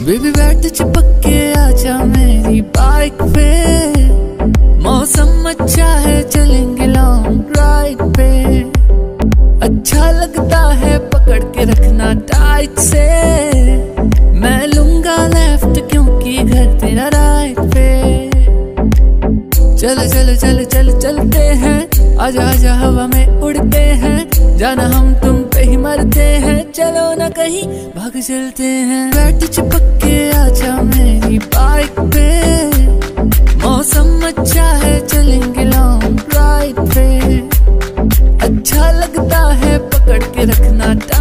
Baby बैठ चिपक के आजा मेरी बाइक पे, मौसम अच्छा है चलेंगे लॉन्ग ड्राइव पे। अच्छा लगता है पकड़ के रखना टाइट से, मैं लूंगा लेफ्ट क्योंकि घर तेरा राइट पे। चल चल चल चल चलते हैं, आजा आजा हवा में उड़ते हैं, जाना हम तुम पे ही मरते हैं, चलो ना कहीं भाग चलते हैं। बैठ चिपक के आजा मेरी बाइक पे, मौसम अच्छा है चलेंगे लॉन्ग ड्राइव पे। अच्छा लगता है पकड़ के रखना